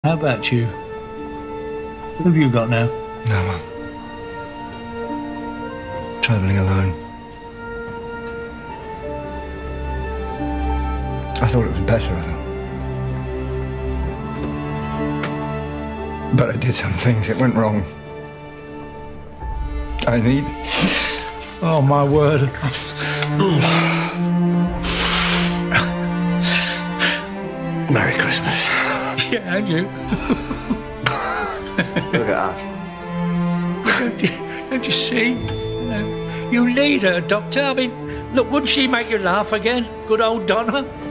How about you? What have you got now? No, Mum. Travelling alone. I thought it was better, I thought. But I did some things that went wrong. I need... Oh, my word. Merry Christmas. Yeah, and you. Look at us. Don't you see? You need her, Doctor. I mean, look, wouldn't she make you laugh again? Good old Donna.